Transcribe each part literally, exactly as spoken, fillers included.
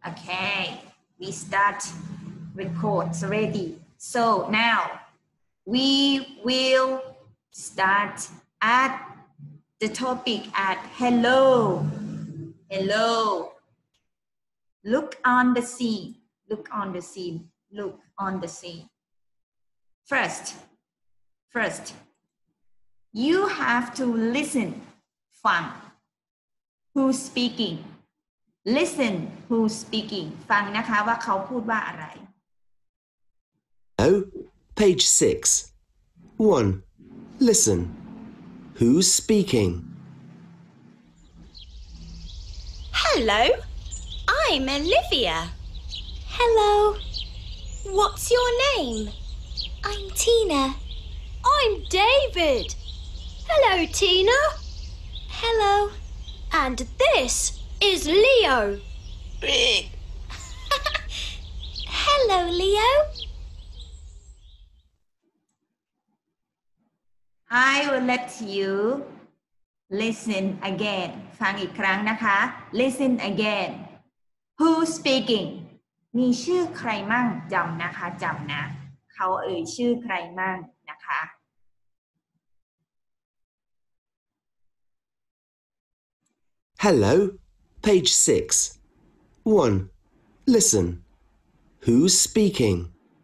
Okay, we start records already. So now we will start at the topic at hello. Hello. Look on the scene. Look on the scene. Look on the scene. First, first, you have to listen. ฟัง who's speaking. Listen who's speaking. ฟังนะคะว่าเขาพูดว่าอะไร Oh, page six. One. Listen. Who's speaking? Hello, I'm Olivia. Hello. What's your name? I'm Tina. I'm David. Hello, Tina. Hello. And this is Leo. Hello, Leo. I will let you listen again ฟังอีกครั้งนะคะ listen again who's speaking มีชื่อใครมั่งจำนะคะจำนะเขาเอ่ยชื่อใครมั่งนะคะ Hello, page six. One. Listen. Who's speaking?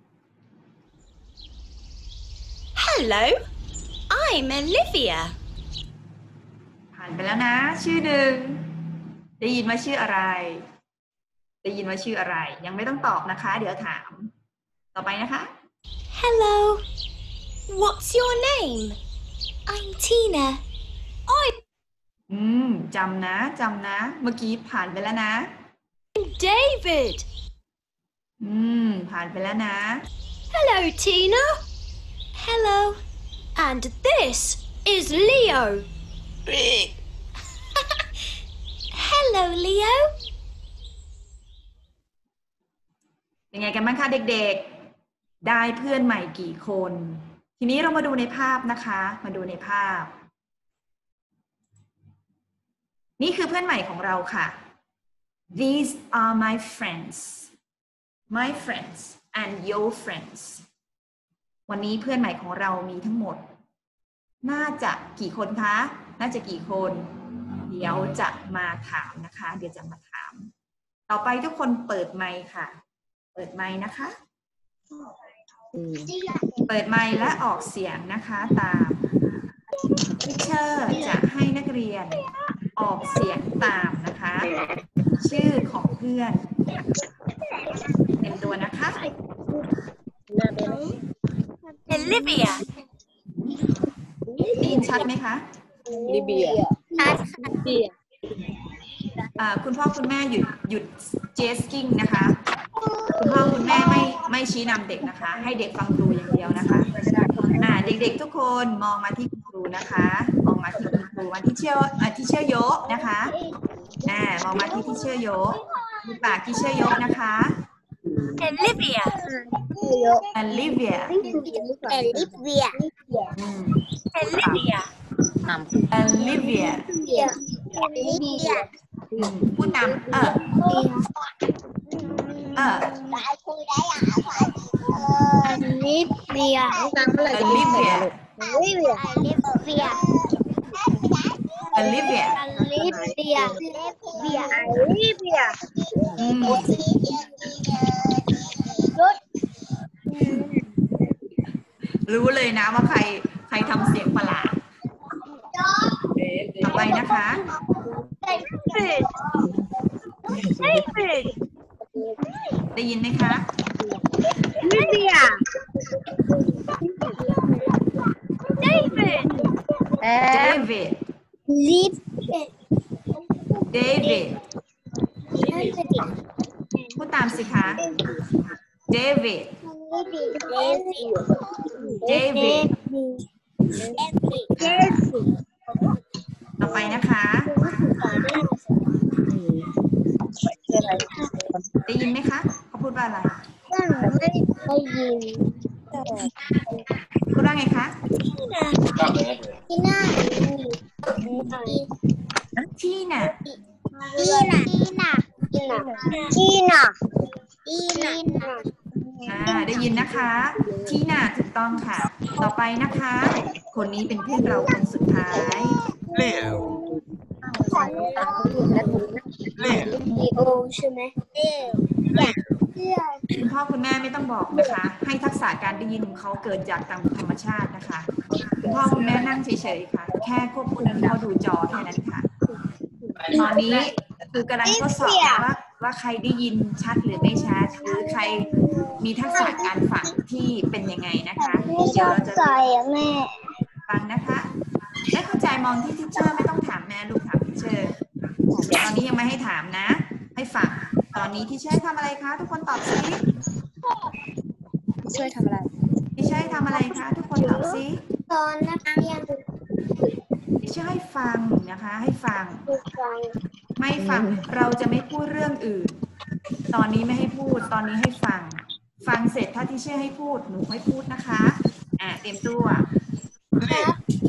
Hello, I'm Olivia. ผ่านไปแล้วนะชื่อหนึ่งได้ยินว่าชื่ออะไรได้ยินว่าชื่ออะไรยังไม่ต้องตอบนะคะเดี๋ยวถามต่อไปนะคะ Hello. What's your name? I'm Tina. I'm อืมจำนะจำนะเมื่อกี้ผ่านไปแล้วนะ David. อืมผ่านไปแล้วนะ Hello, Tina. Hello. And this is Leo. Hello, Leo. เป็นไงกันบ้างคะเด็กๆได้เพื่อนใหม่กี่คนทีนี้เรามาดูในภาพนะคะมาดูในภาพนี่คือเพื่อนใหม่ของเราค่ะ These are my friends my friends and your friends วันนี้เพื่อนใหม่ของเรามีทั้งหมดน่าจะกี่คนคะน่าจะกี่คนเดี๋ยวจะมาถามนะคะเดี๋ยวจะมาถามต่อไปทุกคนเปิดไมค์ค่ะเปิดไมค์นะคะเปิดไมค์และออกเสียงนะคะตามทิเชอร์จะให้นักเรียนออกเสียงตามนะคะชื่อของเพื่อนเต็มตัวนะคะ Olivia. ได้ยินชัดไหมคะ Olivia. อ่าคุณพ่อคุณแม่หยุดหยุดเจสกิ้งนะคะคุณพ่อคุณแม่ไม่ไม่ชี้นำเด็กนะคะให้เด็กฟังครูอย่างเดียวนะคะอ่าเด็กๆทุกคนมองมาที่คุณครูนะคะมองมาที่คุณครูมาที่เชื่ออ่าที่เชื่อโยกนะคะอ่ามองมาที่ที่เชื่อโยกดูปากที่เชื่อโยกนะคะ Olivia. Olivia Olivia. อืม Olivia. Olivia Olivia. อืมพูดตามเออเออ Olivia. Olivia Olivia. Olivia Olivia. Olivia. อืมรู้เลยนะว่าใครใครทำเสียงประหลาดต่อไปนะคะ David. David. ได้ยินไหมคะ Olivia. David. David David พูดตามสิคะ David David ต่อไปนะคะได้ยินไหมคะเขาพูดว่าอะไรพูดว่าไงคะ Tina. Tina Tina. Tina. ทีน่ะทีน่ะอ่าได้ยินนะคะทีน่าถูกต้องค่ะต่อไปนะคะ คนนี้เป็นเพื่อนเราคนสุดท้าย Leo. Leo. ลีโอใช่ไหมเลี้ยวเลี้ยวคุณพ่อคุณแม่ไม่ต้องบอกนะคะ ให้ทักษะการได้ยินของเขาเกิดจากตามธรรมชาตินะคะคุณพ่อคุณแม่นั่งเฉยๆค่ะ แค่ควบคุมเขาดูจอแค่นั้นค่ะตอนนี้คือกำลังทดสอบว่าว่าใครได้ยินชัดหรือไม่ชัดหรือใครมีทักษะการฟังที่เป็นยังไงนะคะไม่ชเดี๋ยวอบเราจะใส่อะแม่ฟังนะคะไม่เข้าใจมองที่ทิชเชอร์ไม่ต้องถามแม่ลูกถามทิชเชอร์ตอนนี้ยังไม่ให้ถามนะ ให้ฟังตอนนี้ทิชเชอร์ทำอะไรคะทุกคนตอบซิช่วยทำอะไรทิชเชอร์ทำอะไรคะทุกคนตอบซิตอนนักเรียนทิชเชอร์ให้ฟังนะคะให้ฟังฝึกฟังไม่ฟังเราจะไม่พูดเรื่องอื่น ตอนนี้ไม่ให้พูดตอนนี้ให้ฟัง ฟังเสร็จถ้าทิชเชอร์ให้พูดหนูให้พูดนะคะอ่าเตรียมตัว Leo.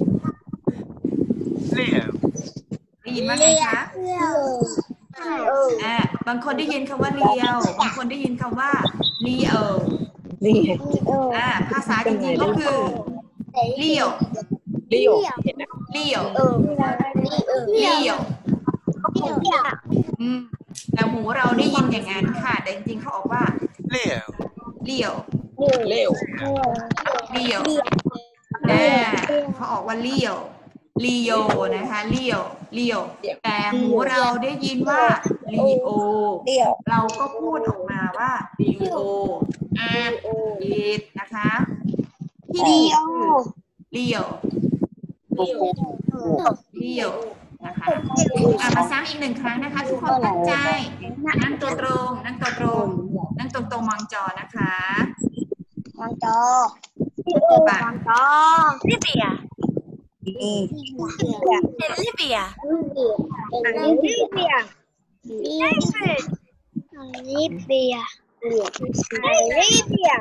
Leo. ได้ยินว่าไงคะเลี้ยวเอออ่าบางคนได้ยินคำว่าเลียวบางคนได้ยินคำว่าเลียวนี่ลีโออ่าภาษาจริงๆก็คือเลียวลิโอเห็นนะเลียวเออลีเออเลียวเลี้ยวอืมแต่หูเราได้ยินอย่างนั้นค่ะแต่จริงๆเขาบอกว่า Leo. เลียวเร็วเลียวอ่าเขาออกว่าเลียวเลีโอนะคะเลียวเลียวแต่หูเราได้ยินว่าลีโอเดี่ยวเราก็พูดออกมาว่าลีโออาร์อีดนะคะที่ดีคือเลียวเลียวนะคะอ่ะมาซ้ำอีกหนึ่งครั้งนะคะ ทุกคนตั้งใจนั่งตัวตรงนั่งตัวตรงนั่งตรงตรงมองจอนะคะวางจอไปวางจอ Olivia. นี่ Olivia. อันนี้ลิเบีย David. อันนี้เบียอันนี้เบีย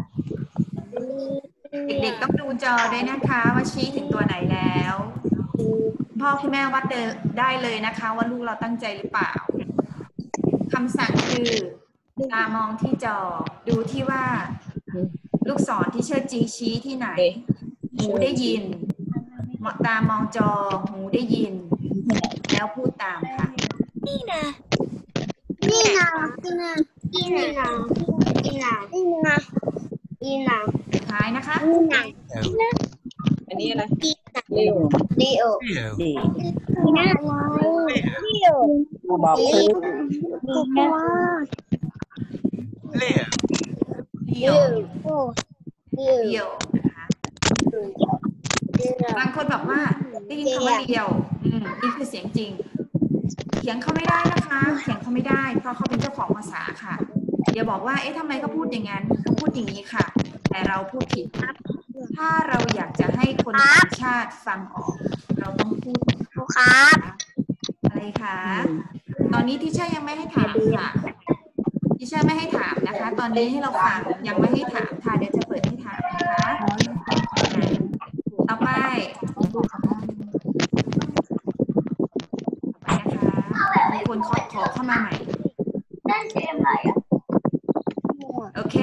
เด็กๆต้องดูจอด้วยนะคะว่าชี้ถึงตัวไหนแล้วพ่อคุณแม่วัดได้เลยนะคะว่าลูกเราตั้งใจหรือเปล่าคำสั่งคือตามองที่จอดูที่ว่าลูกศรที่เชิดจีชี้ที่ไหนหูได้ยินตามองจอหูได้ยินแล้วพูดตามค่ะ Nina. นี่นะนี่นะนี่นะนี่นะนี่นะนี่นะสุดท้ายนะคะนี่นะอันนี้อะไรนี่นะเร็วลีโอ Leo. ดีนี่นะลีโอบอกลีคือโอ Leo. เดีลียวโอลีเดียวนะคะ บางคนบอกว่าได้ยินคำว่าเดียวอืมนี่คือเสียงจริงเถียงเขาไม่ได้นะคะเถียงเขาไม่ได้เพราะเขาเป็นเจ้าของภาษาค่ะอย่าบอกว่าเอ๊ะทำไมเขาพูดอย่างนั้นเขาพูดอย่างนี้ค่ะ แต่เราพูดผิดถ้าเราอยากจะให้คนต่างชาติฟังออก เราต้องพูดครับอะไรคะตอนนี้ที่เชื่อยังไม่ให้ถามค่ะที่เชื่อไม่ให้ถามนะคะ ตอนนี้ให้เราฟังยังไม่ให้ถามค่ะเดี๋ยวจะเปิดให้ถามนะคะต่อไปมีคนขอขอเข้ามาใหม่โอเค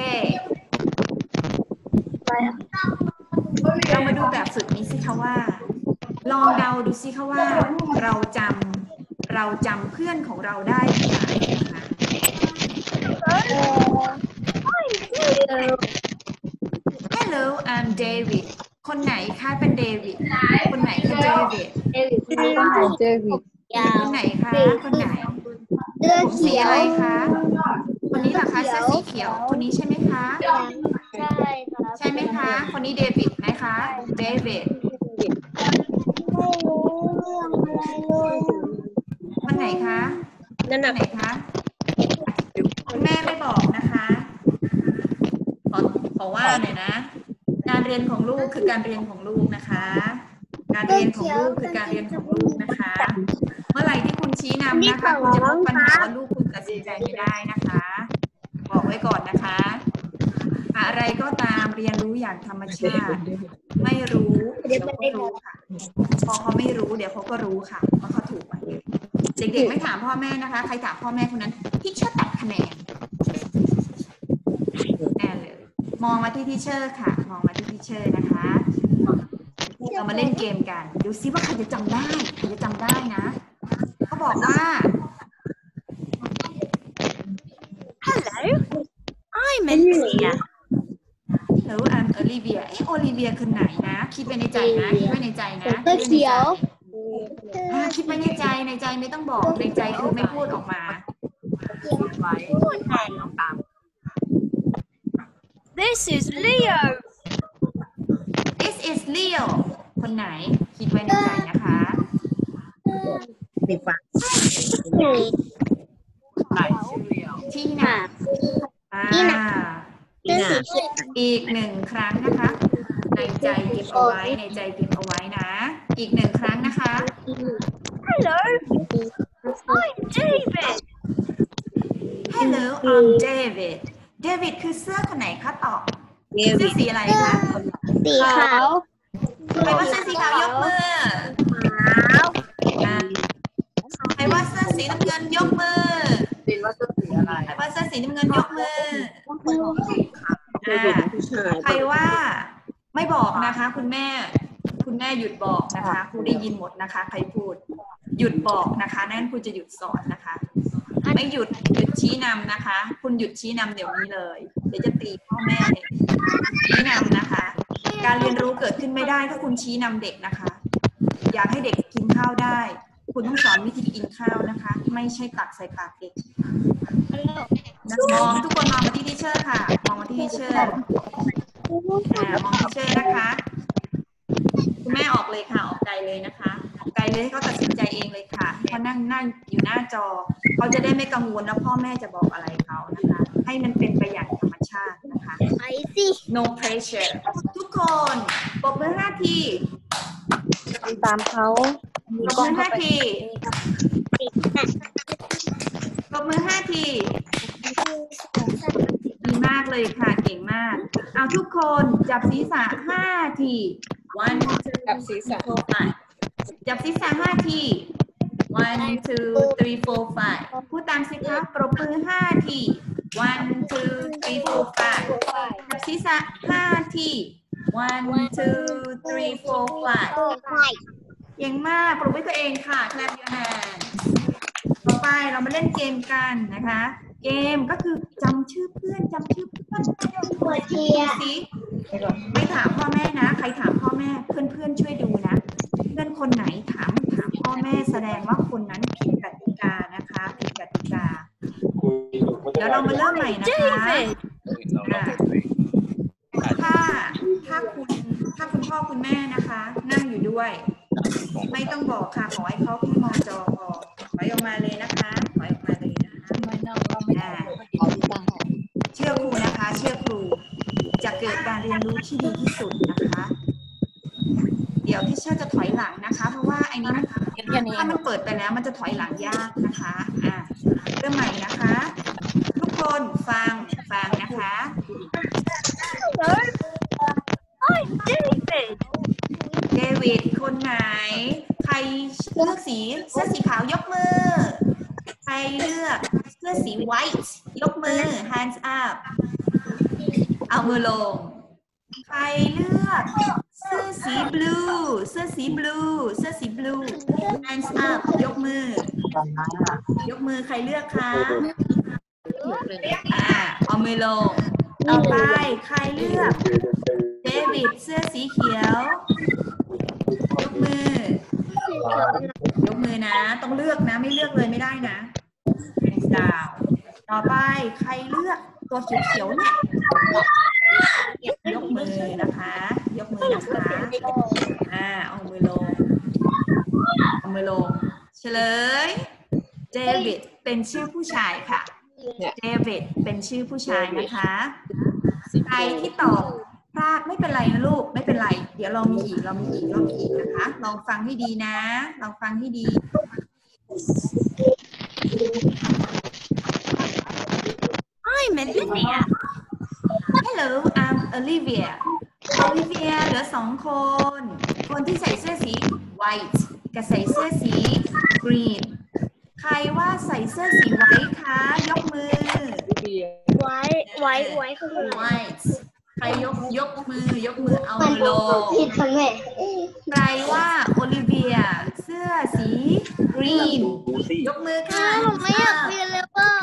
เรามาดูแบบฝึกนี้สิคะว่า ลองเดาดูสิคะว่าเราจำเราจำเพื่อนของเราได้ที่ไหนนะคะ Hello I'm David คนไหนคะเป็นเดวิดคนไหนคือเดวิดเจอวิดยาคนไหนคะคนไหนเลือผดมสีเขียอะวไรคะคนนี้เหรอคะเสื้อสีเขียวคนนี้ใช่ไหมคะใช่ครับใช่ไหมคะคนนี้เดวิดไหมคะเดวิดไม่รู้เรื่องอะไรเลยคนไหนคะนั่นคนน่ะไหนคะคุณแม่ไม่บอกนะคะขอขอว่าหน่อยนะ การเรียนของลูกคือการเรียนของลูกนะคะ การเรียนของลูกคือการเรียนของลูกนะคะ เมื่อไหร่ที่คุณชี้นำนะคะคุณจะพบปัญหาว่าลูกคุณตัดสินใจไม่ได้นะคะ บอกไว้ก่อนนะคะ อะไรก็ตามเรียนรู้อย่างธรรมชาติ ไม่รู้เดี๋ยวเขารู้ค่ะพอเขาไม่รู้เดี๋ยวเขาก็รู้ค่ะว่าเขาถูกไหมเด็กๆไม่ถามพ่อแม่นะคะใครถามพ่อแม่คนนั้นทีเชอร์ตัดคะแนนแน่เลยมองมาที่ทีเชอร์ค่ะมองมาที่ทีเชอร์นะคะเรามาเล่นเกมกันดูซิว่าใครจะจำได้ใครจะจำได้นะเขาบอกว่า Hello, I'm Olivia. Hello I'm Olivia เอ๊ะ Olivia คือไหนนะคิดไว้ในใจนะคิดไว้ในใจนะตัวเขียวอ่าคิดไว้ในใจในใจไม่ต้องบอกในใจคือไม่พูดออกมาไว้ This is Leo. This is Leo คนไหนคิดไว้ในใจนะคะสีฟ้าที่ไหนอ่าตัวสีเขียวอีกหนึ่งครั้งนะคะในใจเก็บเอาไว้ในใจเก็บเอาไว้นะอีกหนึ่งครั้งนะคะ Hello, I'm David. Hello I'm David David คือเสื้อคนไหนคะตอบเสื้อสีอะไรคะสีขาวใครว่าเสื้อสีขาวยกมืออ่าใครว่าเสื้อสีน้ำเงินยกมือเป็นว่าตัวสีอะไรใครว่าเสื้อสีน้ำเงินยกมืออ่าผู้ชายใครว่าไม่บอกนะคะคุณแม่คุณแม่หยุดบอกนะคะครูได้ยินหมดนะคะใครพูดหยุดบอกนะคะนั่นครูจะหยุดสอนนะคะไม่หยุดหยุดชี้นำนะคะคุณหยุดชี้นำเดี๋ยวนี้เลยเดี๋ยวจะตีพ่อแม่เนี่ยชี้นำนะคะการเรียนรู้เกิดขึ้นไม่ได้ถ้าคุณชี้นำเด็กนะคะอยากให้เด็กกินข้าวได้คุณต้องสอนวิธีกินข้าวนะคะไม่ใช่ตักใส่ปากเด็กมองทุกคนมองมาที่ทีเชอร์ค่ะมองมาที่ทีเชอร์อ่ามองทีเชอร์นะคะคุณแม่ออกเลยค่ะออกไกลเลยนะคะออกไกลเลยให้เขาตัดสินใจเองเลยค่ะเพราะนั่งนั่งอยู่หน้าจอเขาจะได้ไม่กังวลว่าพ่อแม่จะบอกอะไรเขานะคะให้มันเป็นไปอย่างธรรมชาตินะคะไอสิ no pressure ทุกคนปรบมือห้าทีตามเขาปรบมือห้าทีปรบมือห้าทีดีมากเลยค่ะเก่งมากเอาทุกคนจับศีรษะห้าที one two กับศีรษะ four five จับศีรษะห้าที one two three four five พูดตามสิคะปรบมือห้าที one two three four five จับศีรษะห้าที one two three four five เก่งมากปรบมือตัวเองค่ะ clap your hand ต่อไปเรามาเล่นเกมกันนะคะ เกมก็คือจำชื่อเพื่อนจำชื่อเพื่อนเปิดทีสิไม่ถามพ่อแม่นะใครถามพ่อแม่เพื่อนเพื่อนช่วยดูนะเพื่อนคนไหนถามถามพ่อแม่แสดงว่าคนนั้นผิดกติกานะคะผิดกติกาเดี๋ยวเรามาเริ่มใหม่นะคะถ้าถ้าคุณถ้าคุณพ่อคุณแม่นะคะนั่งอยู่ด้วยไม่ต้องบอกค่ะขอให้เขาแค่มองจอพอถอยออกมาเลยนะคะถอยออกมาเลยนะคะเชื่อครูนะคะเชื่อครูจะเกิดการเรียนรู้ที่ดีที่สุดนะคะเดี๋ยวที่เชื่อจะถอยหลังนะคะเพราะว่าไอ้นี้มันถ้ามันเปิดไปแล้วมันจะถอยหลังยากนะคะอ่ะเริ่มใหม่นะคะทุกคนฟังฟังนะคะ Hello, I'm David. เดวิดคนไหนใครเลือกสีเสื้อสีขาวยกมือใครเลือกเสื้อสี white ยกมือ hands up เอามือลงใครเลือกเสื้อสี blue เสื้อสี blue เสื้อสี blue hands up ยกมือยกมือใครเลือกคะอ่าเอามือลงต่อไปใครเลือกเดวิดเสื้อสีเขียวยกมือยกมือนะต้องเลือกนะไม่เลือกเลยไม่ได้นะ hands down ต่อไปใครเลือกตัวเขียวๆเนี่ยยกมือนะคะยกมือนะคะอ่าเอามือลงเอามือลงเฉลยเดวิดเป็นชื่อผู้ชายค่ะเดวิดเป็นชื่อผู้ชายนะคะใครที่ตอบพลาดไม่เป็นไรนะลูกไม่เป็นไรเดี๋ยวเรามีอีกเรามีอีกเรามีอีกนะคะลองฟังให้ดีนะลองฟังให้ดี I'm Olivia. Hello I'm Olivia Olivia เหลือสองคนคนที่ใส่เสื้อสี white กับใส่เสื้อสี green ใครว่าใส่เสื้อสีไว้คะยกมือไว้ไว้ไว้คือ white ใครยกยกมือยกมือเอามือลงผิดค่ะแม่ใครว่าโอลิเวียเสื้อสีกรีนยกมือค่ะผมไม่อยากเรียนเลยว่า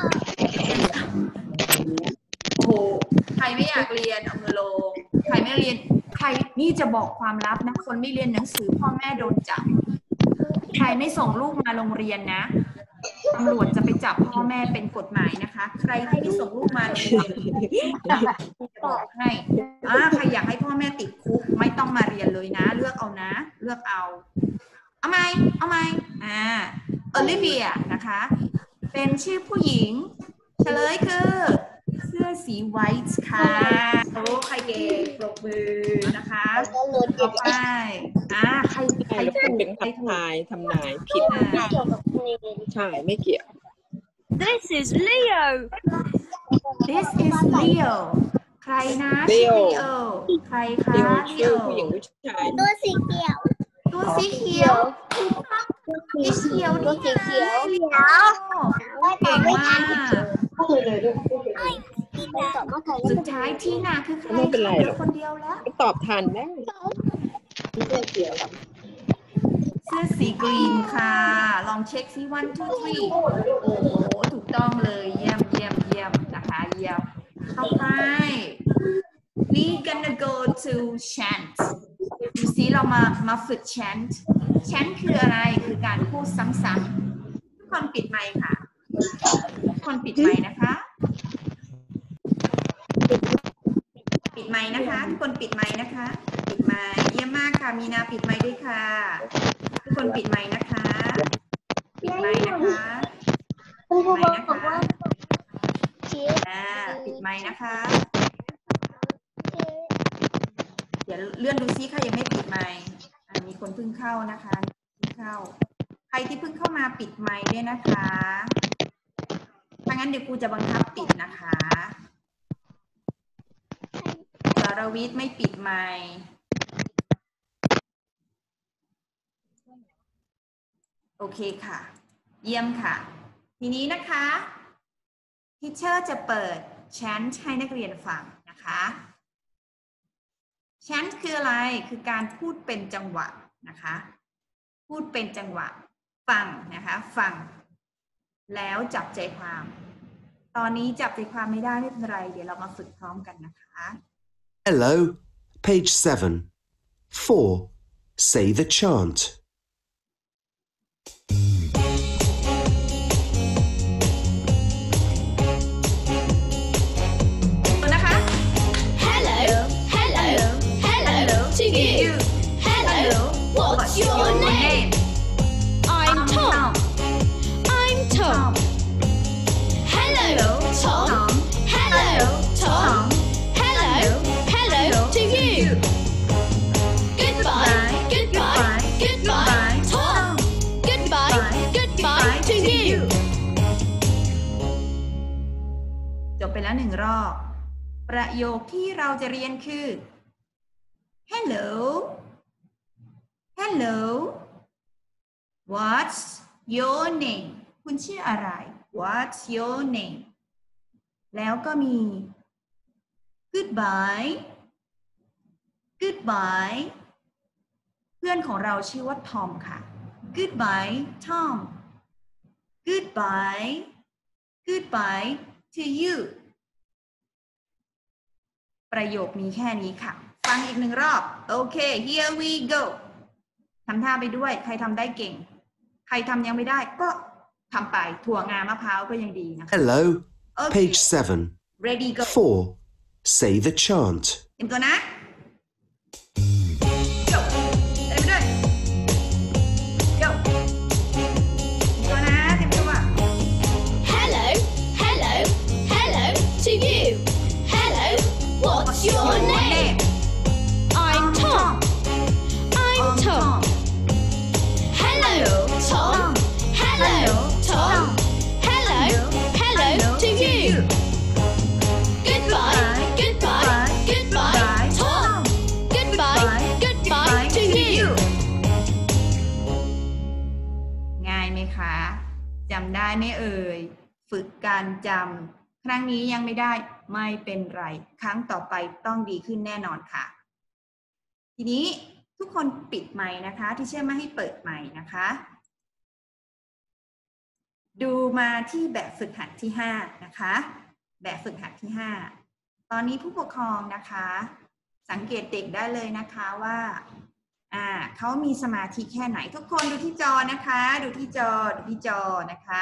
โอ้โหใครไม่อยากเรียนเอามือลงใครไม่เรียนใครนี่จะบอกความลับนะคนไม่เรียนหนังสือพ่อแม่โดนจับใครไม่ส่งลูกมาโรงเรียนนะตำรวจจะไปจับพ่อแม่เป็นกฎหมายนะคะ ใครที่ไม่ส่งลูกมาโรงเรียนจะบอกให้อ่าใครอยากให้พ่อแม่ติดคุกไม่ต้องมาเรียนเลยนะเลือกเอานะเลือกเอาเอาไหมเอาไหมอ่าโอลิเวียนะคะเป็นชื่อผู้หญิงเฉลยคือเสื้อสีไวท์ค่ะโอ้ใครเก่งปรบมือนะคะต่อไปอ่าใครใครถูกเป็นใครคำถูกทายทำนายผิดอ่าเกี่ยวกับเรียนใช่ไม่เกี่ยว This is Leo. This is Leo ใครนะชื่อ Leo ใครคะเดียวชื่อ Leo ผู้หญิงผู้ชายตัวสีเขียวตัวสีเขียวสีเขียวตัวสีเขียวเก่งมากสุดท้ายที่นาคือใครไม่เป็นไรหรอกคนเดียวแล้วก็ตอบทันได้เสื้อสีกรีนค่ะ ลองเช็คซิ one two three โอ้โห ถูกต้องเลยเยี่ยมเยี่ยมเยี่ยมนะคะเยี่ยมต่อไป we gonna go to chant ดูซิเรามามาฝึก chant chant คืออะไรคือการพูดซ้ำๆทุกคนปิดไมค์ค่ะทุกคนปิดไมค์นะคะปิดไมค์นะคะทุกคนปิดไมค์นะคะปิดไมค์เยี่ยมมากค่ะมีนาปิดไมค์ด้วยค่ะทุกคนปิดไมค์นะคะปิดไมค์นะคะปิดไมค์นะคะอ่าปิดไมค์นะคะเดี๋ยวเลื่อนดูซิใครยังไม่ปิดไมค์อ่ามีคนเพิ่งเข้านะคะเพิ่งเข้าใครที่เพิ่งเข้ามาปิดไมค์ด้วยนะคะถ้างั้นเดี๋ยวครูจะบังคับปิดนะคะสารวิทย์ไม่ปิดไมค์โอเคค่ะเยี่ยมค่ะทีนี้นะคะทีเชอร์จะเปิดแชนท์ให้นักเรียนฟังนะคะแชนท์คืออะไรคือการพูดเป็นจังหวะนะคะพูดเป็นจังหวะฟังนะคะฟังแล้วจับใจความตอนนี้จับใจความไม่ได้ไม่เป็นไรเดี๋ยวเรามาฝึกพร้อมกันนะคะ Hello, page seven. Four. Say the chant. นะคะ Hello, hello, hello to you. Hello, what's your name? I'm Tom. I'm Tom. Hello, Tom. Hello, Tom. Hello, hello to you. Goodbye, goodbye, goodbye, Tom. Goodbye, goodbye to you. จบไปแล้วหนึ่งรอบประโยคที่เราจะเรียนคือ Hello Hello What's your name คุณชื่ออะไร What's your name แล้วก็มี Goodbye Goodbye เพื่อนของเราชื่อว่าทอมค่ะ Goodbye Tom Goodbye Goodbye to you ประโยคมีแค่นี้ค่ะฟังอีกหนึ่งรอบโอเค here we go ทำท่าไปด้วยใครทำได้เก่งใครทำยังไม่ได้ก็ทำไปถั่วงามะพร้าวก็ยังดีนะคะ Hello, Okay. page seven. ready go Four. Say the chant. เตรียมตัวนะ go เตรียมไปด้วย go เตรียมตัวนะเตรียมตัว Hello, hello, hello to you. Hello, what's your name? I'm Tom. I'm Tom. Hello, Tom. Hello, Tom. Hello, hello to you. Goodbye, goodbye, goodbye, Tom. ำได้ไหมเอ่ยฝึกการจำครั้งนี้ยังไม่ได้ไม่เป็นไรครั้งต่อไปต้องดีขึ้นแน่นอนค่ะทีนี้ทุกคนปิดไมค์นะคะที่เชื่อไม่ให้เปิดไมค์นะคะดูมาที่แบบฝึกหัดที่ห้านะคะแบบฝึกหัดที่ห้าตอนนี้ผู้ปกครองนะคะสังเกตเด็กได้เลยนะคะว่าอ่าเขามีสมาธิแค่ไหนทุกคนดูที่จอนะคะดูที่จอดูที่จอนะคะ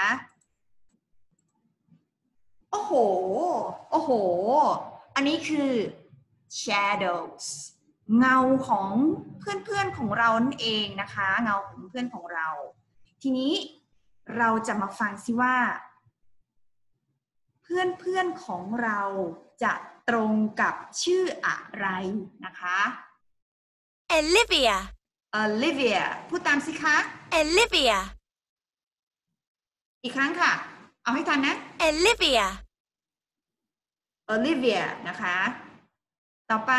โอ้โหโอ้โหอันนี้คือ shadows เงาของเพื่อนๆของเรานั่นเองนะคะเงาของเพื่อนของเราทีนี้เราจะมาฟังซิว่าเพื่อนๆของเราจะตรงกับชื่ออะไรนะคะ Olivia Olivia พูดตามสิคะ Olivia อีกครั้งค่ะเอาให้ทันนะ Olivia Olivia นะคะต่อไป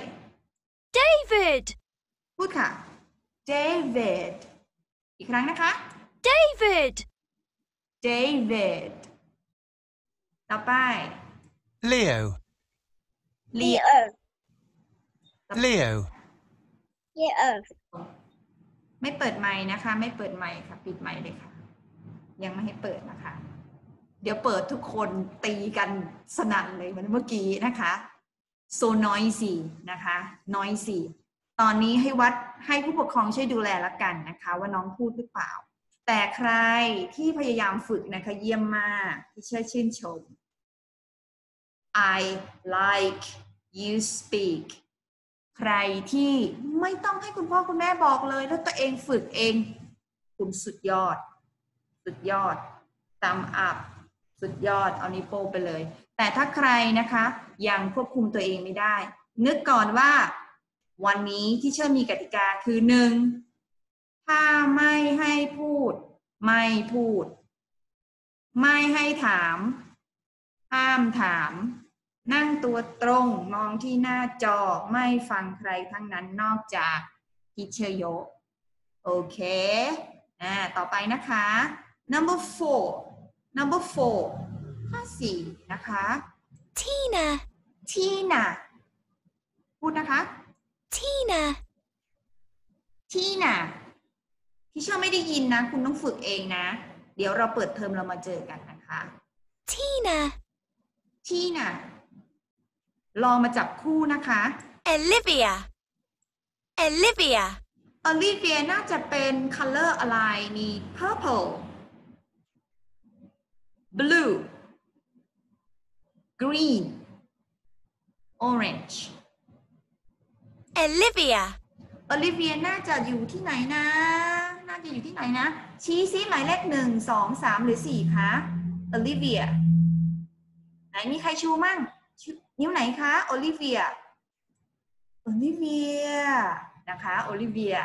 David พูดค่ะ David อีกครั้งนะคะ David David ต่อไป Leo, Leo Leo, เยอะไม่เปิดไมค์นะคะไม่เปิดไมค์ค่ะปิดไมค์เลยค่ะยังไม่ให้เปิดนะคะเดี๋ยวเปิดทุกคนตีกันสนั่นเลยเหมือนเมื่อกี้นะคะ so noisy นะคะ noisy ตอนนี้ให้วัดให้ผู้ปกครองช่วยดูแลละกันนะคะว่าน้องพูดหรือเปล่าแต่ใครที่พยายามฝึกนะคะเยี่ยมมากที่เชื่อชื่นชม I like you speak ใครที่ไม่ต้องให้คุณพ่อคุณแม่บอกเลยแล้วตัวเองฝึกเองคุณสุดยอดสุดยอดตามอัพสุดยอดเอานิ้วโป้งไปเลยแต่ถ้าใครนะคะยังควบคุมตัวเองไม่ได้นึกก่อนว่าวันนี้ที่เชื่อมีกติกาคือหนึ่งถ้าไม่ให้พูดไม่พูดไม่ให้ถามห้ามถามนั่งตัวตรงมองที่หน้าจอไม่ฟังใครทั้งนั้นนอกจากทิเชอร์โยโอเคอ่าต่อไปนะคะ number four number four ข้อสี่นะคะ Tina Tina พูดนะคะ Tina Tina ที่เชื่อไม่ได้ยินนะคุณต้องฝึกเองนะเดี๋ยวเราเปิดเทอมเรามาเจอกันนะคะ Tina Tina ลองมาจับคู่นะคะ Olivia Olivia Olivia น่าจะเป็น color อะไรนี่ purple blue green orange Olivia Olivia น่าจะอยู่ที่ไหนนะ น่าจะอยู่ที่ไหนนะ ชี้ซิหมายเลขหนึ่ง สอง สาม หรือสี่คะ Olivia ไหนมีใครชูมั่งนิ้วไหนคะ Olivia Olivia นะคะ Olivia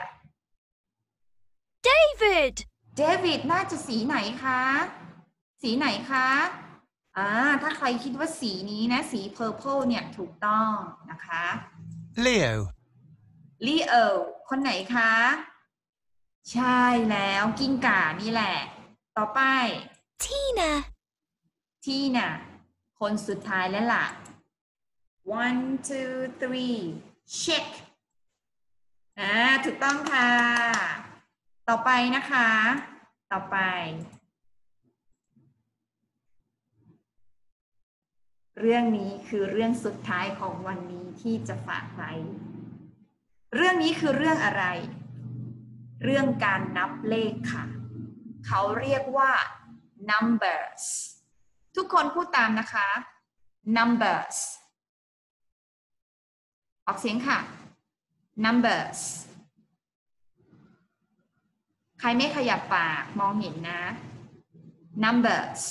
David David น่าจะสีไหนคะ สีไหนคะอ่าถ้าใครคิดว่าสีนี้นะ สี purple เนี่ยถูกต้องนะคะ Leo, Leo คนไหนคะ ใช่แล้วกิ้งก่านี่แหละ ต่อไป Tina Tina คนสุดท้ายแล้วล่ะ one two three check อ่าถูกต้องค่ะ ต่อไปนะคะ ต่อไป เรื่องนี้คือเรื่องสุดท้ายของวันนี้ที่จะฝากไว้เรื่องนี้คือเรื่องอะไร เรื่องการนับเลขค่ะ เขาเรียกว่า numbers ทุกคนพูดตามนะคะ numbers ออกเสียงค่ะ numbers ใครไม่ขยับปากมองเห็นนะ numbers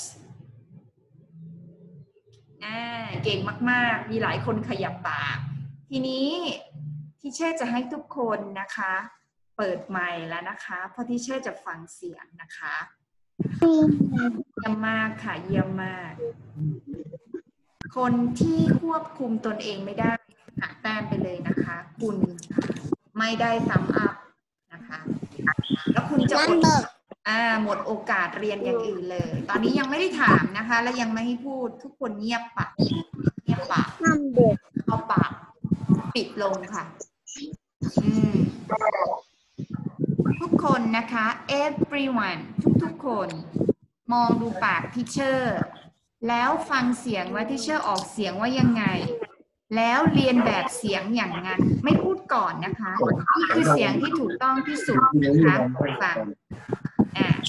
อ่าเก่งมากๆมีหลายคนขยับปากทีนี้ที่เชื่อจะให้ทุกคนนะคะเปิดไมค์แล้วนะคะเพราะที่เชื่อจะฟังเสียงนะคะเยี่ยมมากค่ะเยี่ยมมากคนที่ควบคุมตนเองไม่ได้หักแต้มไปเลยนะคะคุณไม่ได้ซัมอัพนะคะแล้วคุณจะอดอ่าหมดโอกาสเรียนอย่างอื่นเลย ตอนนี้ยังไม่ได้ถามนะคะ และยังไม่ให้พูดทุกคนเงียบปากเงียบปากน้ำเด็กเอาปากปิดลงค่ะอืมทุกคนนะคะ everyone ทุกๆคน มองดูปากทิเชอร์แล้วฟังเสียงว่าทิเชอร์ออกเสียงว่ายังไง แล้วเรียนแบบเสียงอย่างนั้นไม่พูดก่อนนะคะนี่คือเสียงที่ถูกต้องที่สุดนะคะฟังอ่ะ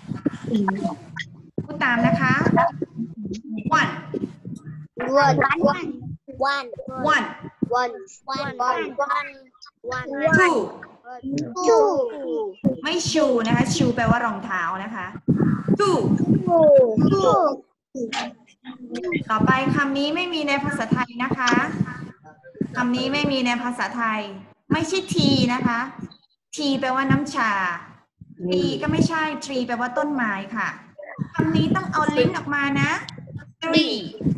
พูดตามนะคะ one วันวันวัน one วันวันวันวันวัน two ทูไม่ชูนะคะชูแปลว่ารองเท้านะคะ two ทูต่อไปคำนี้ไม่มีในภาษาไทยนะคะคำนี้ไม่มีในภาษาไทย ไม่ใช่ ทีนะคะ ทีแปลว่าน้ำชา ทีก็ไม่ใช่ ทรีแปลว่าต้นไม้ค่ะคำนี้ต้องเอาลิ้นออกมานะ three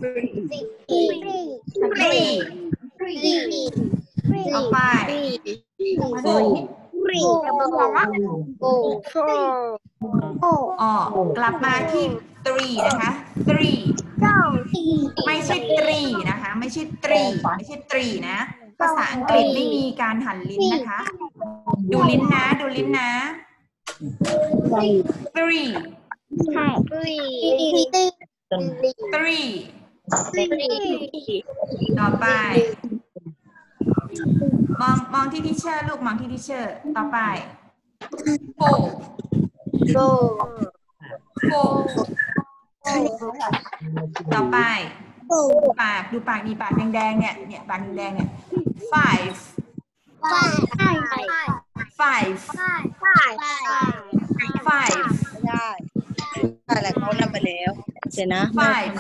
ทรี three ต่อไป four ทรีโอโออ๋อกลับมาที่ three นะคะ three เก้าไม่ใช่ three นะคะ ไม่ใช่ three ไม่ใช่ three นะ ภาษาอังกฤษไม่มีการหันลิ้นนะคะ ดูลิ้นนะ ดูลิ้นนะ three ใช่ทรีทรี three ต่อไป มองมองที่ทิเชอร์ลูกมองที่ทิเชอร์ต่อไป four โฟ four ต่อไปโฟดูปากดูปากมีปากแดงๆเนี่ยเนี่ยปากแดงๆเนี่ย five ไฟไฟ five ไฟไฟ five ได้อะไรเขานำไปแล้วเดี๋ยวนะ five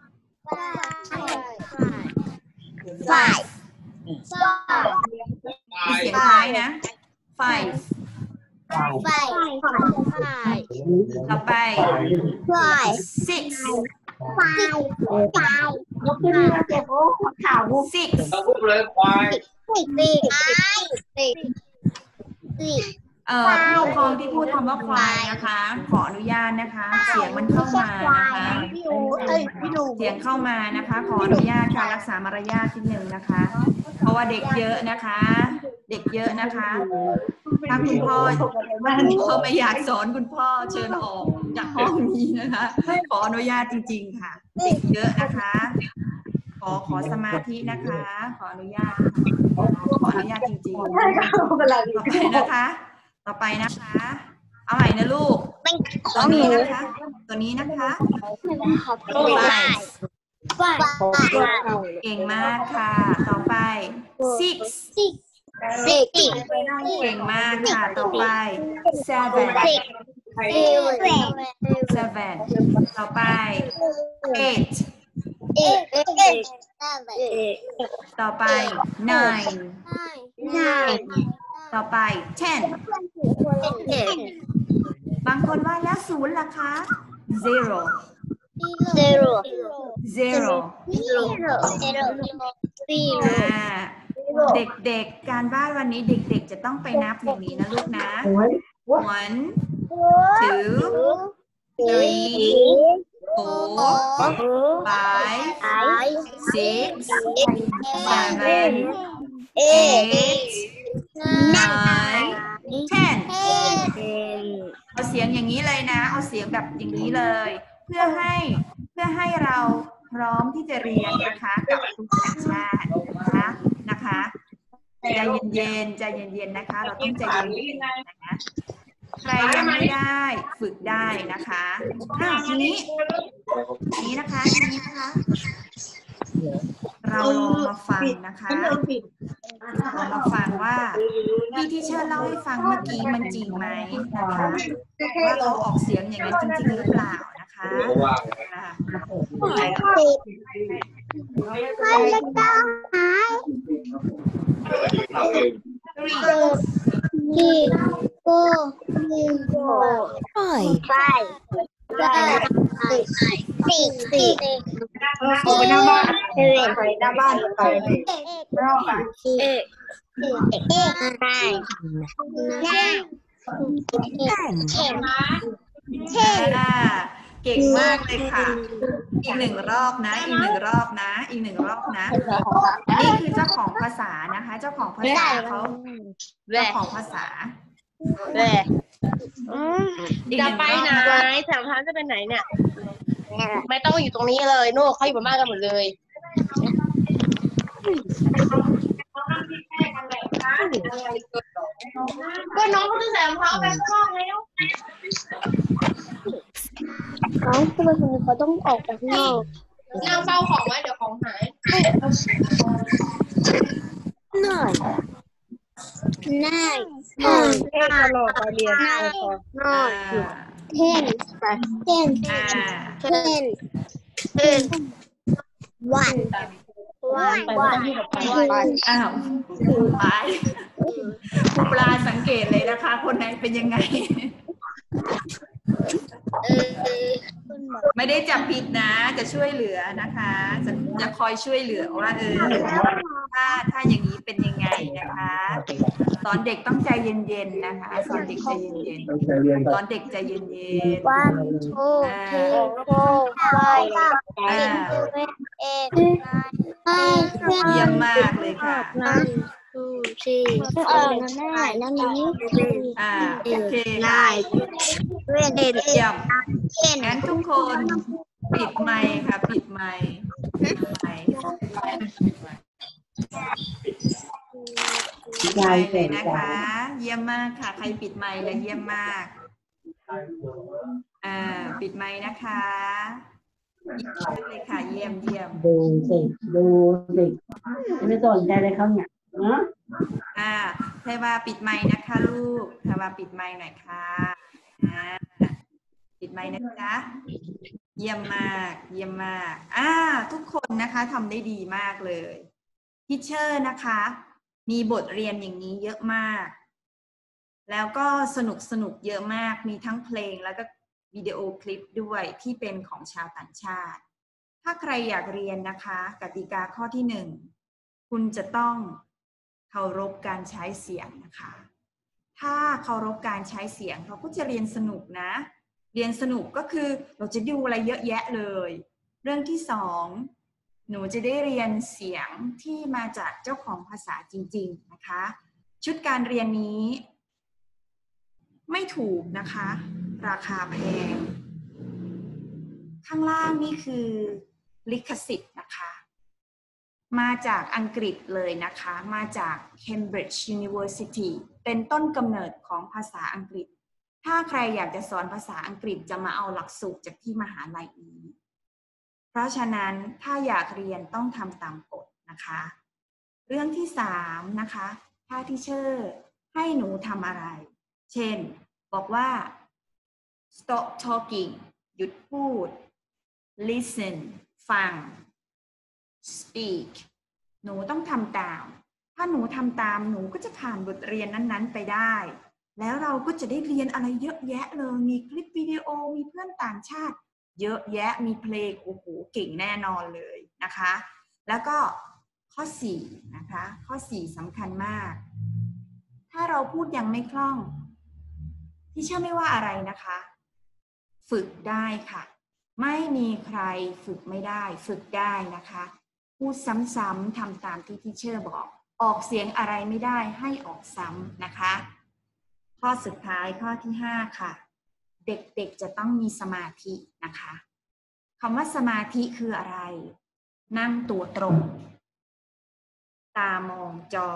ไฟ five มีเสียงท้ายนะ five ไฟไฟต่อไปไฟ six ไฟไฟยกขึ้นมาเจ็บโอ้ข่าว six ติดติดติดติดเอ่อผู้ปกครองที่พูดคำว่าควายนะคะ ขออนุญาตนะคะ เสียงมันเข้ามานะคะพี่อูเอ้ยพี่ดูเสียงเข้ามานะคะ ขออนุญาตการรักษามารยาทนิดนึงนะคะ เพราะว่าเด็กเยอะนะคะ เด็กเยอะนะคะ ถ้าคุณพ่อคุณพ่อไม่อยากสอนคุณพ่อเชิญออกจากห้องนี้นะคะ ขออนุญาตจริงๆค่ะ เด็กเยอะนะคะ ขอขอสมาธินะคะ ขออนุญาตขออนุญาตจริงๆต่อไปนะคะ ต่อไปนะคะ เอาใหม่นะลูก ตัวนี้นะคะ ตัวนี้นะคะ five ไฟไฟเก่งมากค่ะ ต่อไป six ซิกซิกเก่งมากค่ะ ต่อไป seven ซิกเซ seven ต่อไป eight เอ็ดเอ็ดต่อไป nine นายต่อไป ten เอ็ดบางคนว่าแล้วศูนย์ล่ะคะ zero เซโร่ zero ซีโร่ซีโร่ซีโร่อ่าเด็กๆ การบ้านวันนี้เด็กๆ จะต้องไปนับอย่างนี้นะลูกนะ one two three four five six seven eight nine ten เอาเสียงอย่างนี้เลยนะ เอาเสียงแบบอย่างนี้เลย เพื่อให้เพื่อให้เราพร้อมที่จะเรียนนะคะกับทุกสัญชาตินะคะนะคะใจเย็นๆใจเย็นๆนะคะ เราต้องใจเย็นๆนะคะใครยังไม่ได้ฝึกได้นะคะอ้าวทีนี้ทีนี้นะคะทีนี้นะคะ เราลองมาฟังนะคะเรามาฟังว่าที่ที่เชิญเล่าให้ฟังเมื่อกี้มันจริงไหมนะคะว่าเขาออกเสียงอย่างนั้นจริงๆหรือเปล่านะคะอ่าพันละเก้าหาย three สี่โฟสี่โฟ Five. ไฟไฟสี่สี่ไปหน้าบ้านไปหน้าบ้านไปรอบอ่ะเอ็ดเอ็ดนายนาย ten เท่นอ่าเก่งมากเลยค่ะ อีกหนึ่งรอบนะ อีกหนึ่งรอบนะ อีกหนึ่งรอบนะ นี่คือเจ้าของภาษานะคะ เจ้าของภาษาเขาเจ้าของภาษาแหละอีกหจะนึ่งไปรอบไหนนะแถวทางจะไปไหนเนี่ย ไม่ต้องอยู่ตรงนี้เลยนู่นเขาอยู่บนบ้านกันหมดเลยก็น้องเขาจะใส่รองเท้าไปข้างนอกแล้วน้องทำไมคนนี้เขาต้องออกไปข้างนอกนั่งเฝ้าของไว้เดี๋ยวของหายหน่อยน่ายเท่ตลอดการเรียนน่ายพอน่อยอ่าเท่นเท่นอ่าเท่นเท่นวันวันวันวันอ้าวครูปลายครูปลาสังเกตเลยนะคะ คนไหนเป็นยังไงเออไม่ได้จับผิดนะ จะช่วยเหลือนะคะ จะจะคอยช่วยเหลือว่าเออถ้าถ้าอย่างนี้เป็นยังไงนะคะสอนเด็กต้องใจเย็นๆนะคะสอนเด็กใจเย็นๆสอนเด็กใจเย็นวันทูเทโฟไฟๆอ่าเอ็กไนเยี่ยมมากเลยค่ะวันทูทีเออได้แล้วนี้อ่าโอเคได้ค่ะเว้นเอ็นเยี่ยมเอ็นงั้นทุกคนปิดไมค์ค่ะ ปิดไมค์ปิดไมค์ปิดไมค์เลยนะคะ เยี่ยมมากค่ะ ใครปิดไมค์และเยี่ยมมากอ่าปิดไมค์นะคะเยี่ยมเลยค่ะ เยี่ยมเยี่ยมดูสิดูสิไม่สนใจเลยเขาเนี่ยเนาะอ่าเทวาปิดไมค์นะคะลูกเทวาปิดไมค์หน่อยค่ะอ่าปิดไมค์นะจ๊ะเยี่ยมมากเยี่ยมมากอ่าทุกคนนะคะทำได้ดีมากเลยทิเชอร์นะคะ มีบทเรียนอย่างนี้เยอะมาก แล้วก็สนุกสนุกเยอะมากมีทั้งเพลงแล้วก็วิดีโอคลิปด้วยที่เป็นของชาวต่างชาติ ถ้าใครอยากเรียนนะคะกติกาข้อที่หนึ่งคุณจะต้องเคารพการใช้เสียงนะคะ ถ้าเคารพการใช้เสียงเราก็จะเรียนสนุกนะ เรียนสนุกก็คือเราจะดูอะไรเยอะแยะเลย เรื่องที่สองหนูจะได้เรียนเสียงที่มาจากเจ้าของภาษาจริงๆนะคะ ชุดการเรียนนี้ไม่ถูกนะคะ ราคาแพง ข้างล่างนี่คือลิขสิทธิ์นะคะ มาจากอังกฤษเลยนะคะ มาจาก Cambridge University เป็นต้นกำเนิดของภาษาอังกฤษ ถ้าใครอยากจะสอนภาษาอังกฤษจะมาเอาหลักสูตรจากที่มหาลัยนี้ เพราะฉะนั้นถ้าอยากเรียนต้องทำตามกฎนะคะ เรื่องที่สามนะคะ ถ้าทิเชอร์ให้หนูทำอะไร เช่นบอกว่า stop talking หยุดพูด listen ฟัง speak หนูต้องทำตาม ถ้าหนูทำตามหนูก็จะผ่านบทเรียนนั้นๆไปได้ แล้วเราก็จะได้เรียนอะไรเยอะแยะเลย มีคลิปวิดีโอ มีเพื่อนต่างชาติ เยอะแยะ มีเพลง โอ้โห เก่งแน่นอนเลยนะคะ แล้วก็ข้อสี่นะคะ ข้อสี่สำคัญมาก ถ้าเราพูดยังไม่คล่องที่เชื่อไม่ว่าอะไรนะคะ ฝึกได้ค่ะ ไม่มีใครฝึกไม่ได้ ฝึกได้นะคะ พูดซ้ำๆทำตามที่ทีเชอร์บอก ออกเสียงอะไรไม่ได้ให้ออกซ้ำนะคะ ข้อสุดท้ายข้อที่ห้าค่ะ เด็กๆจะต้องมีสมาธินะคะคำว่าสมาธิคืออะไร นั่งตัวตรง ตามองจอ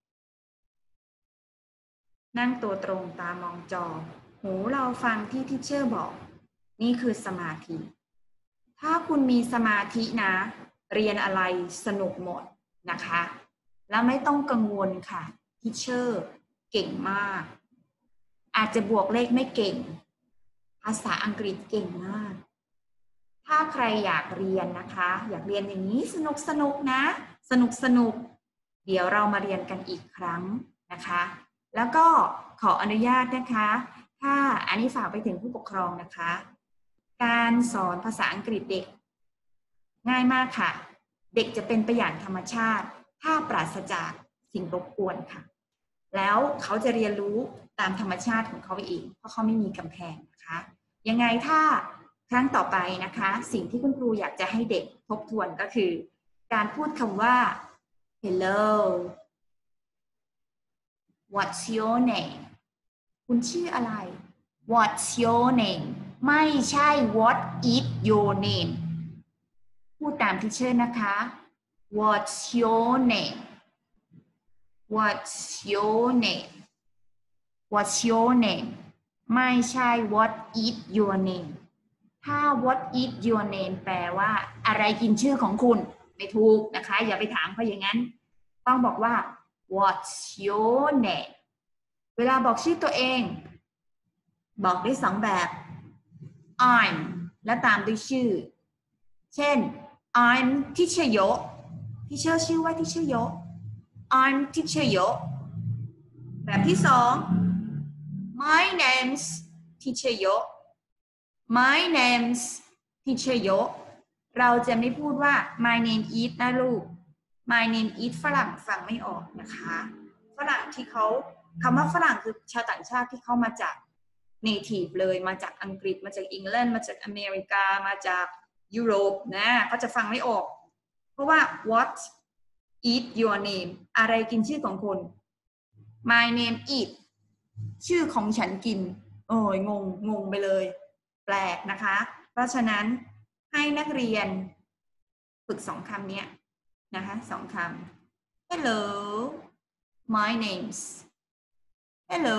นั่งตัวตรงตามองจอ หูเราฟังที่ทีเชอร์บอก นี่คือสมาธิ ถ้าคุณมีสมาธินะ เรียนอะไรสนุกหมดนะคะ แล้วไม่ต้องกังวลค่ะทีเชอร์เก่งมาก อาจจะบวกเลขไม่เก่ง ภาษาอังกฤษเก่งมาก ถ้าใครอยากเรียนนะคะ อยากเรียนอย่างนี้สนุกสนุกนะ สนุกสนุก เดี๋ยวเรามาเรียนกันอีกครั้งนะคะ แล้วก็ขออนุญาตนะคะ ถ้าอันนี้ฝากไปถึงผู้ปกครองนะคะ การสอนภาษาอังกฤษเด็กง่ายมากค่ะ เด็กจะเป็นไปอย่างธรรมชาติ ถ้าปราศจากสิ่งรบกวนค่ะแล้วเขาจะเรียนรู้ตามธรรมชาติของเขาเองเพราะเขาไม่มีกำแพงนะคะยังไงถ้าครั้งต่อไปนะคะสิ่งที่คุณครูอยากจะให้เด็กทบทวนก็คือการพูดคำว่า hello what's your name คุณชื่ออะไร what's your name ไม่ใช่ what is your name พูดตามที่เชื่อนะคะ what's your name what's your name what's your name ไม่ใช่ what is your name ถ้า what is your name แปลว่าอะไรกินชื่อของคุณไม่ถูกนะคะอย่าไปถามเขาอย่างนั้นต้องบอกว่า what's your name เวลาบอกชื่อตัวเองบอกได้สองแบบ I'm และตามด้วยชื่อเช่น I'm teacher โย teacher ชื่อว่า teacher โย I'm teacher โยแบบที่สอง My name's teacher โย My name's teacher โยเราจะไม่พูดว่า My name is นะลูก My name is ฝรั่งฟังไม่ออกนะคะฝรั่งที่เขาคำว่าฝรั่งคือชาวต่างชาติที่เขามาจาก native เลยมาจากอังกฤษมาจากอังกฤษมาจากอเมริกามาจากยุโรปนะเขาจะฟังไม่ออกเพราะว่า what is your name อะไรกินชื่อของคน My name is ชื่อของฉันกินโอ้ยงงงงไปเลยแปลกนะคะเพราะฉะนั้นให้นักเรียนฝึกสองคำนี้นะคะสองคำ Hello my name's Hello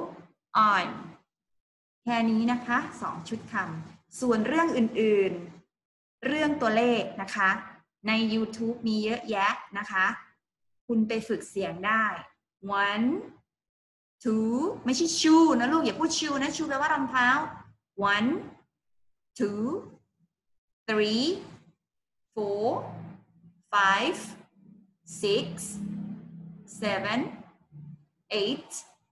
I'm แค่นี้นะคะสองชุดคำส่วนเรื่องอื่นๆเรื่องตัวเลขนะคะใน YouTube มีเยอะแยะนะคะคุณไปฝึกเสียงได้ one two ไม่ใช่ shoe นะลูกอย่าพูด shoe นะ shoe แปลว่ารองเท้า one two three four five six seven eight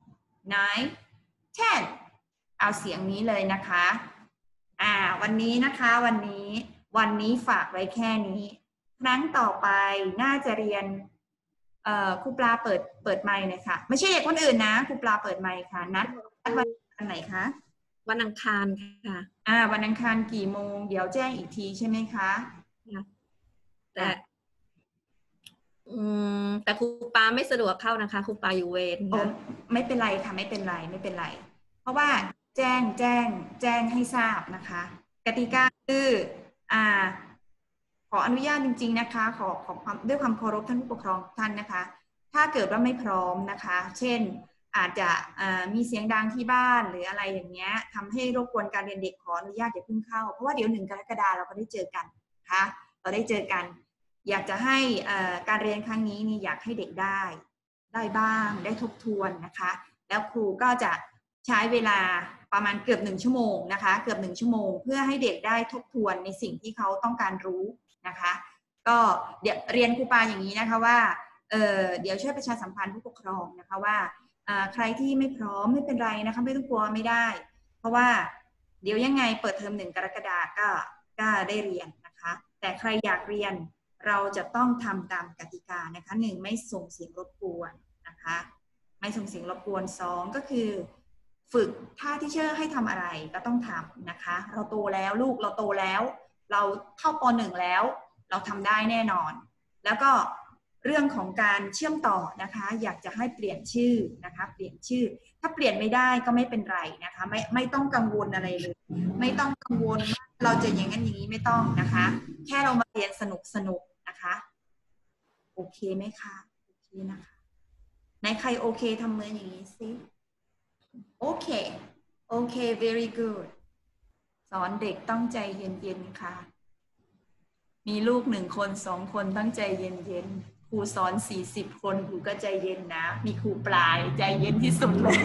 nine ten เอาเสียงนี้เลยนะคะอ่าวันนี้นะคะวันนี้วันนี้ฝากไว้แค่นี้ครั้งต่อไปน่าจะเรียนเอ่อครูปลาเปิดเปิดไมค์เลยค่ะไม่ใช่เด็กคนอื่นนะครูปลาเปิดไมค์ค่ะนัดวันไหนคะวันอังคารค่ะอ่าวันอังคารกี่โมงเดี๋ยวแจ้งอีกทีใช่ไหมคะแต่อืมแต่ครูปาไม่สะดวกเข้านะคะครูปาอยู่เวรนะไม่เป็นไรค่ะไม่เป็นไรไม่เป็นไรเพราะว่าแจ้งแจ้งแจ้งให้ทราบนะคะกติกาคืออ่าขออนุญาตจริงๆนะคะขอขอความด้วยความเคารพท่านผู้ปกครองท่านนะคะถ้าเกิดว่าไม่พร้อมนะคะเช่นอาจจะมีเสียงดังที่บ้านหรืออะไรอย่างเงี้ยทำให้รบกวนการเรียนเด็กขออนุญาตอย่าเพิ่งเข้าเพราะว่าเดี๋ยวหนึ่งกรกฎาคมเราก็ได้เจอกันนะคะเราได้เจอกันอยากจะให้การเรียนครั้งนี้นี่อยากให้เด็กได้ได้บ้างได้ทบทวนนะคะแล้วครูก็จะใช้เวลาประมาณเกือบหนึ่งชั่วโมงนะคะเกือบหนึ่งชั่วโมงเพื่อให้เด็กได้ทบทวนในสิ่งที่เขาต้องการรู้นะคะก็เดี๋ยวเรียนครูปาอย่างนี้นะคะว่าเออเดี๋ยวช่วยประชาสัมพันธ์ผู้ปกครองนะคะว่าใครที่ไม่พร้อมไม่เป็นไรนะคะไม่ต้องกลัวไม่ได้เพราะว่าเดี๋ยวยังไงเปิดเทอมหนึ่งกรกฎาคมก็ก็ได้เรียนนะคะแต่ใครอยากเรียนเราจะต้องทำตามกติกานะคะหนึ่งไม่ส่งเสียงรบกวนนะคะไม่ส่งเสียงรบกวนสองก็คือฝึกถ้าที่เชื่อให้ทำอะไรก็ต้องทำนะคะเราโตแล้วลูกเราโตแล้วเราเข้าป.หนึ่งแล้วเราทำได้แน่นอนแล้วก็เรื่องของการเชื่อมต่อนะคะอยากจะให้เปลี่ยนชื่อนะคะเปลี่ยนชื่อถ้าเปลี่ยนไม่ได้ก็ไม่เป็นไรนะคะไม่ไม่ต้องกังวลอะไรเลยไม่ต้องกังวลว่าเราจะอย่างนั้นอย่างนี้ไม่ต้องนะคะแค่เรามาเรียนสนุกสนุกนะคะโอเคไหมคะโอเคนะคะไหนใครโอเคทำมืออย่างนี้สิโอเคโอเค very good สอนเด็กต้องใจเย็นๆค่ะมีลูกหนึ่งคนสองคนต้องใจเย็นๆครูสอนสี่สิบคนครูก็ใจเย็นนะมีครูปลายใจเย็นที่สุดเลย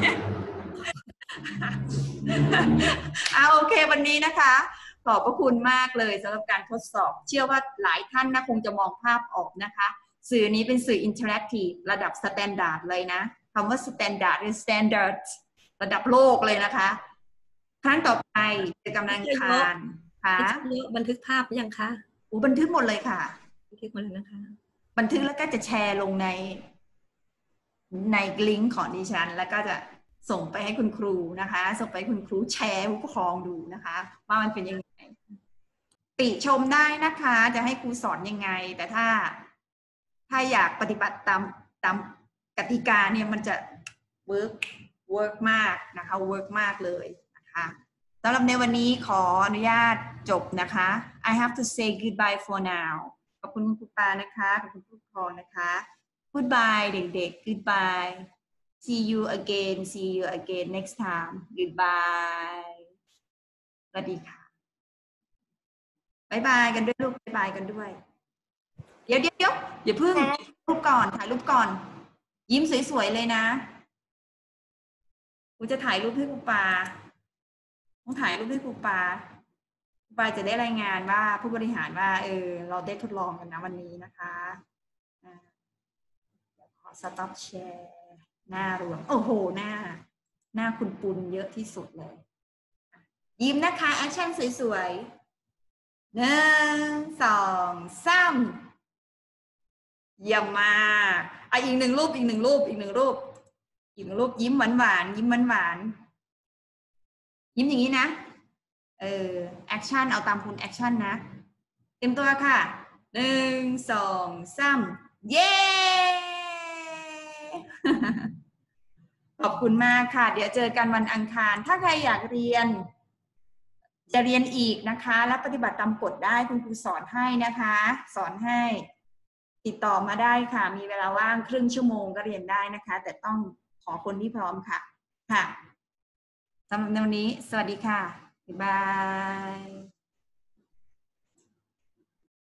อ่าโอเควันนี้นะคะขอบพระคุณมากเลยสำหรับการทดสอบเชื่อว่าหลายท่านนะคงจะมองภาพออกนะคะสื่อนี้เป็นสื่ออินเทอร์แอคทีฟระดับสแตนดาร์ดเลยนะคำว่าสแตนดาร์ดเป็นสแตนดาร์ดระดับโลกเลยนะคะครั้งต่อไปจะกำลังคานค่ะบันทึกภาพยังคะโอ้บันทึกหมดเลยค่ะบันทึกหมดแล้วนะคะบันทึกแล้วก็จะแชร์ลงในในลิงก์ของดิฉันแล้วก็จะส่งไปให้คุณครูนะคะ ส่งไปให้คุณครูแชร์ผู้ปกครองดูนะคะว่ามันเป็นยังไงติชมได้นะคะจะให้ครูสอนยังไงแต่ถ้าถ้าอยากปฏิบัติตามตามกติกาเนี่ยมันจะ work work มากนะคะ work มากเลยนะคะสำหรับในวันนี้ขออนุญาตจบนะคะ I have to say goodbye for now ขอบคุณคุณครูปานะคะขอบคุณผู้ปกครองนะคะ goodbye เด็กๆ goodbye see you again see you again next time goodbye สวัสดีค่ะบายบายกันด้วยลูกบายบายกันด้วยเดี๋ยวเดี๋ยวเดี๋ยวอย่าเพิ่งรูปก่อนถ่ายรูปก่อนยิ้มสวยๆเลยนะกูจะถ่ายรูปให้ครูปาต้องถ่ายรูปให้ครูปาครูปาจะได้รายงานว่าผู้บริหารว่าเออเราได้ทดลองกันนะวันนี้นะคะขอ stop share หน้ารวมโอ้โหหน้าหน้าคุณปุณเยอะที่สุดเลยยิ้มนะคะแอคชั่นสวยๆหนึ่งสองสามเยี่ยมมากอ่ะอีกหนึ่งรูปอีกหนึ่งรูปอีกหนึ่งรูปอีกหนึ่งรูปยิ้มหวานหวานยิ้มหวานหวานยิ้มอย่างนี้นะเออแอคชั่นเอาตามคุณแอคชั่นนะเต็มตัวค่ะหนึ่งสองสามเย้ขอบคุณมากค่ะเดี๋ยวเจอกันวันอังคารถ้าใครอยากเรียนจะเรียนอีกนะคะและปฏิบัติตามกฎได้คุณครูสอนให้นะคะสอนให้ติดต่อมาได้ค่ะมีเวลาว่างครึ่งชั่วโมงก็เรียนได้นะคะแต่ต้องขอคนที่พร้อมค่ะค่ะสำหรับในวันนี้สวัสดีค่ะบ๊ายบาย